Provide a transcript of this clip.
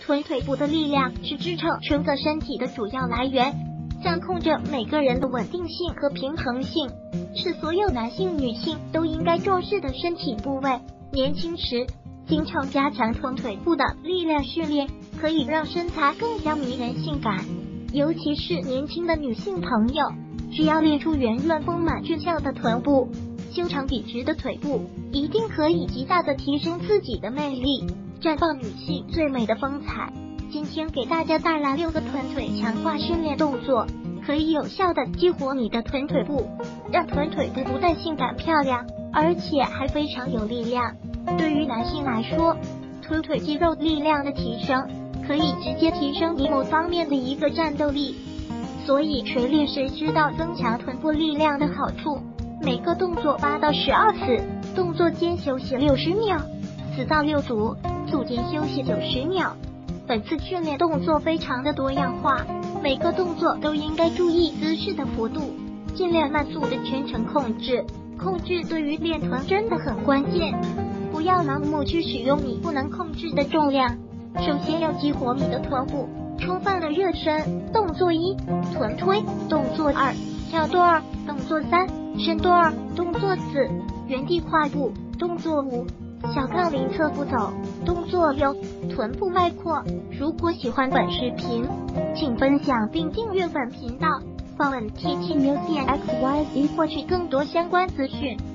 臀腿部的力量是支撑整个身体的主要来源，掌控着每个人的稳定性和平衡性，是所有男性女性都应该重视的身体部位。年轻时经常加强臀腿部的力量训练，可以让身材更加迷人性感。尤其是年轻的女性朋友，只要练出圆润丰满俊俏的臀部，修长笔直的腿部，一定可以极大的提升自己的魅力，绽放女性最美的风采。今天给大家带来6个臀腿强化训练动作，可以有效的激活你的臀腿部，让臀腿部不但性感漂亮，而且还非常有力量。对于男性来说，臀腿肌肉力量的提升，可以直接提升你某方面的一个战斗力。所以谁练谁知道增强臀部力量的好处。每个动作8到12次，动作间休息60秒，4到6组，组间休息90秒。本次训练动作非常的多样化，每个动作都应该注意姿势的幅度，尽量慢速的全程控制。控制对于练臀真的很关键，不要盲目去使用你不能控制的重量。首先要激活你的臀部，充分的热身。动作1，臀推；动作2，跳跺儿；动作3，深跺儿；动作4，原地跨步；动作5，小杠铃侧步走；动作6，臀部外扩。如果喜欢本视频，请分享并订阅本频道，访问 TT Museum XYZ 获取更多相关资讯。